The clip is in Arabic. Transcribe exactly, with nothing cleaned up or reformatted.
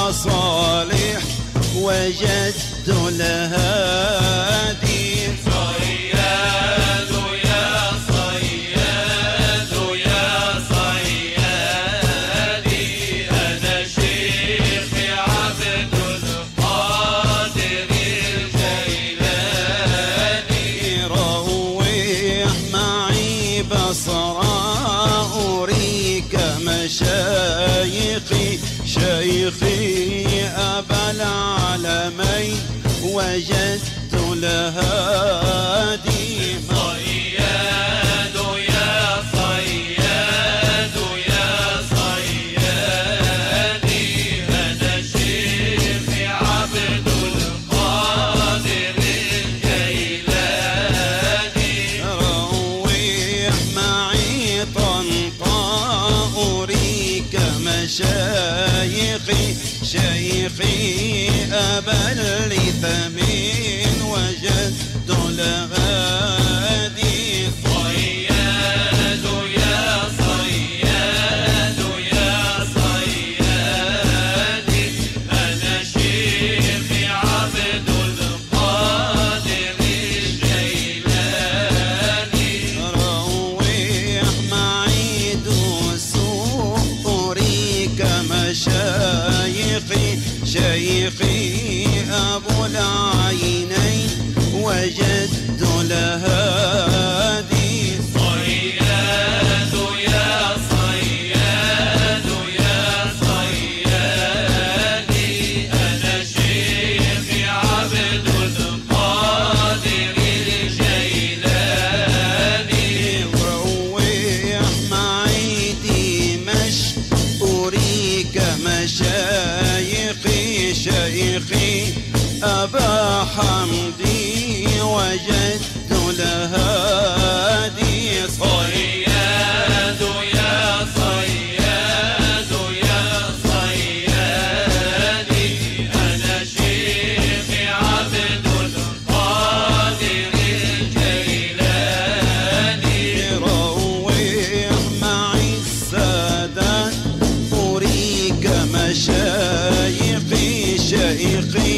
صالح وجد الهادي. صياد يا صياد يا صيادي أنا شيخ عبد القادر الجيلاني. روح معي بصرا أريك مشايخي شيخي أبا العالمين وجدت الهادي. صياد يا صياد يا صيادي أنا شيخ عبد القادر الجيلاني. روح معي طنطا أريك مشايخي شيخي أبا الليثمين وجدت الهادي. صياد يا صياد يا صيادي أنا شيخ عبد القادر الجيلاني. روح معي دوسو أريك مشايخي شيخي أبو العينين وجدت الهادي. صياد يا صياد يا صيادي أنا شيخ عبد القادر الجيلاني. روح معي دمشق أريك مشايخي شيخي أبا حمدي وجدت الهادي. صياد يا صياد يا صيادي أنا شيخ عبد القادر الجيلاني. روح معي السادات أريك مشايخي شيخي